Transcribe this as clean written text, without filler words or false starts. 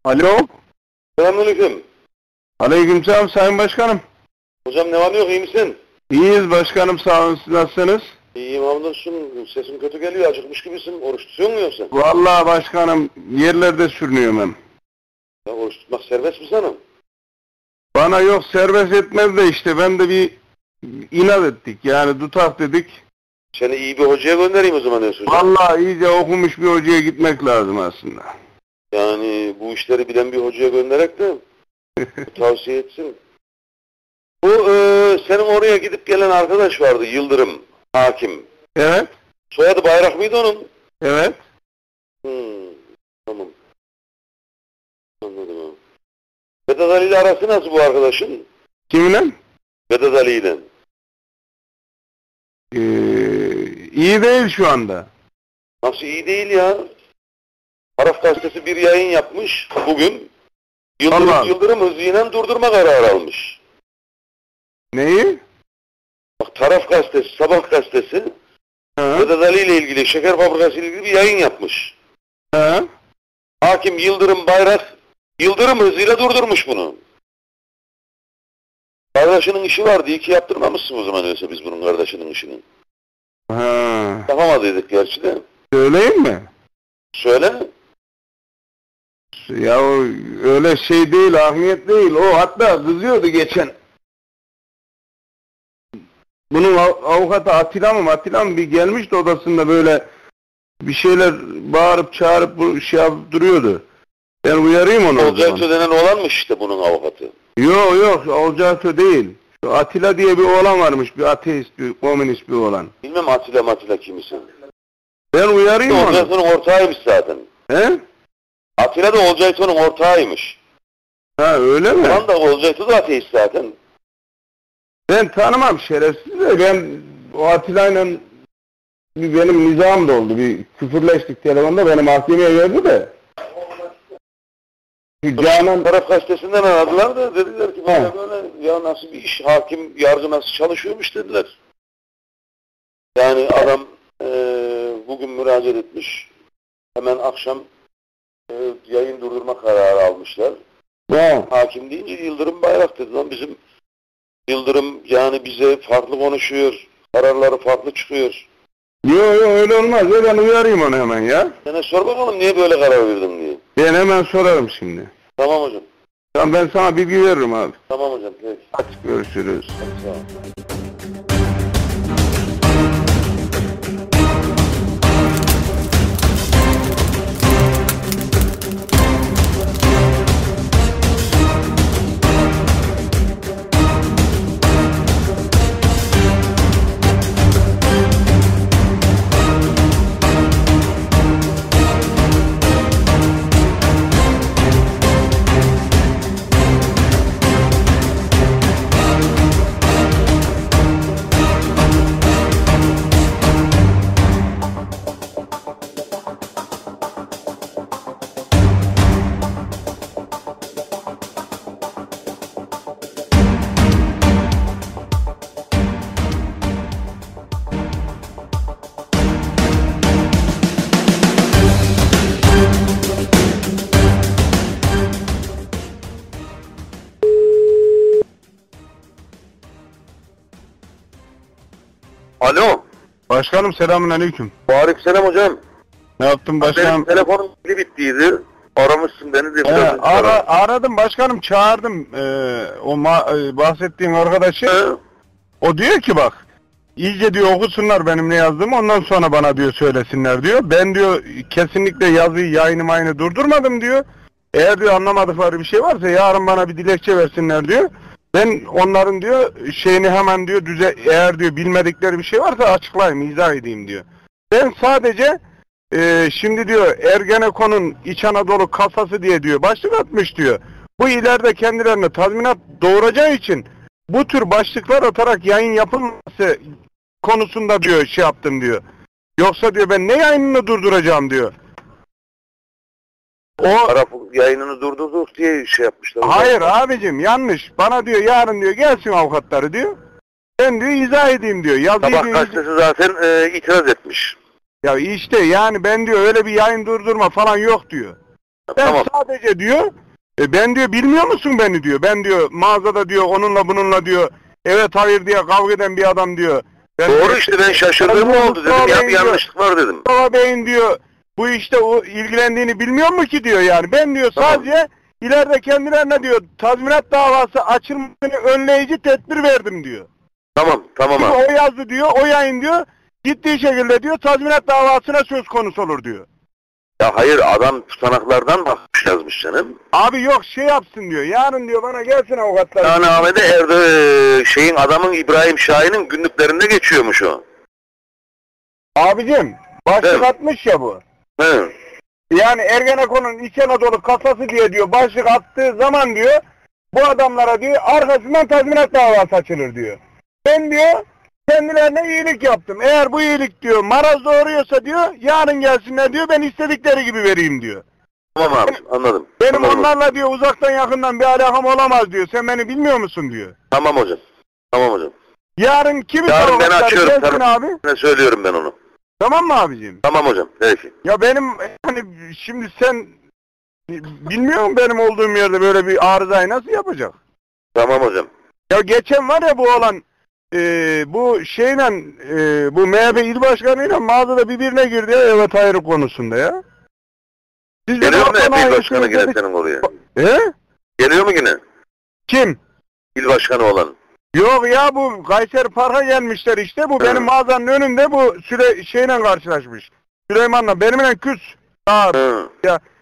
Alo. Selamünaleyküm. Aleykümselam Sayın Başkanım. Hocam ne var ne yok, iyi misin? İyiyiz başkanım, sağ olun, siz nasılsınız? İyiyim hamdolsun. Sesin kötü geliyor, acıkmış gibisin. Oruç tutuyor mu yoksa? Vallahi başkanım yerlerde sürünüyorum hem. Ya oruç tutmak serbest mi sana? Bana yok serbest etmez de işte ben de bir inat ettik yani tutak dedik. Seni iyi bir hocaya göndereyim o zaman diyorsun. Vallahi iyice okumuş bir hocaya gitmek lazım aslında. Yani bu işleri bilen bir hocaya göndererek de tavsiye etsin. Bu senin oraya gidip gelen arkadaş vardı, Yıldırım Hakim. Evet. Soyadı Bayrak mıydı onun? Evet. Tamam. Anladım abi. Vedat Ali ile arası nasıl bu arkadaşın? Kiminle? Vedat Ali ile. İyi değil şu anda. Nasıl iyi değil ya? Taraf gazetesi bir yayın yapmış bugün. Yıldırım hızıyla durdurma kararı almış. Neyi? Bak, Taraf gazetesi, Sabah gazetesi Vedat Ali ile ilgili, şeker fabrikası ile ilgili bir yayın yapmış. He? Hakim Yıldırım Bayrak Yıldırım hızıyla durdurmuş bunu. Kardeşinin işi vardı, iyi ki yaptırmamışsın o zaman öyleyse biz bunun kardeşinin işini. Ha. Yapamadıydık gerçi de. Söyleyeyim mi? Söyle. Ya öyle şey değil, ahmiyet değil. O hatta kızıyordu geçen. Bunun avukatı Atilla mı bir gelmişti odasında böyle bir şeyler bağırıp çağırıp bu şey yapıp duruyordu. Ben uyarayım onu o zaman. Olcayto denen olanmış işte bunun avukatı. Yok Olcayto değil. Şu Atilla diye bir oğlan varmış, bir ateist, bir komünist bir oğlan. Bilmem Atilla kimisin. Ben uyarayım onu. Olcayto'nun ortağıymış zaten. He? Atilla da Olcayto'nun ortağıymış. Ha öyle mi? Ulan da Olcayto da ateist zaten. Ben tanımam şerefsiz de ben o Atilla'yla benim nizam da oldu. Bir küfürleştik telefonda, beni mahkemeye verdi de. Canan Taraf gazetesinden aradılar da dediler ki böyle ya nasıl bir iş, hakim yargı nasıl çalışıyormuş dediler. Yani adam bugün müracaat etmiş, hemen akşam yayın durdurma kararı almışlar. Hakim deyince Yıldırım Bayrak dedi lan, bizim Yıldırım yani bize farklı konuşuyor, kararları farklı çıkıyor. Yok öyle olmaz ya, ben uyarayım onu hemen ya. Sana sor bakalım niye böyle karar verdin diye. Ben hemen sorarım şimdi. Tamam hocam. Tamam, ben sana bilgi veririm abi. Tamam hocam, peki. Hadi görüşürüz. Hadi, sağ ol. Alo. Başkanım selamünaleyküm. Aleykümselam hocam. Ne yaptın başkanım? Benim telefonum pili bittiydi. Aramışsın beni de. Aradım başkanım, çağırdım bahsettiğin arkadaşı. O diyor ki bak, iyice diyor okusunlar benim ne yazdığımı, ondan sonra bana diyor söylesinler diyor. Ben diyor kesinlikle yazıyı yayını durdurmadım diyor. Eğer diyor anlamadıkları bir şey varsa yarın bana bir dilekçe versinler diyor. Ben onların diyor şeyini hemen diyor eğer diyor bilmedikleri bir şey varsa açıklayayım, izah edeyim diyor. Ben sadece şimdi diyor Ergenekon'un İç Anadolu kasası diye diyor başlık atmış diyor. Bu ileride kendilerine tazminat doğuracağı için bu tür başlıklar atarak yayın yapılması konusunda diyor şey yaptım diyor. Yoksa diyor ben ne yayınını durduracağım diyor. O tarafı yayınını durdurduk diye şey yapmışlar. hayır abicim, yanlış. Bana diyor yarın diyor gelsin avukatları diyor. Ben diyor izah edeyim diyor. Sabah gazetesi zaten itiraz etmiş. Ya işte yani ben diyor öyle bir yayın durdurma falan yok diyor. Ben Tamam. sadece diyor, ben diyor bilmiyor musun beni diyor. Ben diyor mağazada diyor onunla bununla diyor evet hayır diye kavga eden bir adam diyor. Ben Doğru diyor, işte, ben şaşırdım, ne oldu dedim ya, bir yanlışlık var dedim. Mustafa Bey'in diyor bu işte o ilgilendiğini bilmiyor mu ki diyor yani. Ben diyor Tamam. sadece ileride kendilerine diyor tazminat davası açılmasını önleyici tedbir verdim diyor. Tamam Çünkü abi. o yazdı diyor, o yayın diyor ciddi şekilde diyor tazminat davasına söz konusu olur diyor. Ya hayır, adam tutanaklardan bakmış yazmış canım. Abi yok şey yapsın diyor. Yarın diyor bana gelsin avukatlar. Yani Ahmet'e şeyin, adamın İbrahim Şahin'in günlüklerinde geçiyormuş o. Abicim başlık Evet. atmış ya bu. He. Yani Ergenekon'un İç Anadolu kasası diye diyor başlık attığı zaman diyor bu adamlara diyor arkasından tazminat davası açılır diyor. Ben diyor kendilerine iyilik yaptım. Eğer bu iyilik diyor maraz doğuruyorsa diyor yarın gelsinler diyor ben istedikleri gibi vereyim diyor. Tamam abi, anladım. Benim Anladım. onlarla diyor uzaktan yakından bir alakam olamaz diyor. Sen beni bilmiyor musun diyor. Tamam hocam. Tamam hocam. Yarın kimi Yarın ben avukatlar açıyorum. gelsin abi. Ne söylüyorum ben onu. Tamam mı abicim? Tamam hocam. Peki. Ya benim hani şimdi sen bilmiyor musun benim olduğum yerde böyle bir arızayı nasıl yapacak? Tamam hocam. Ya geçen var ya bu olan bu şeyle bu MHP il başkanıyla mağazada birbirine girdi ya evet hayır konusunda ya. Siz de Geliyor mu bana il aynı başkanı şeyi yine dedik. senin oraya? He? Geliyor mu yine? Kim? İl başkanı olan. Yok ya bu Kayseri Park'a gelmişler işte bu benim mağazanın önünde bu şeyle karşılaşmış. Süleyman'la benimle küs. Aa, Hı. ya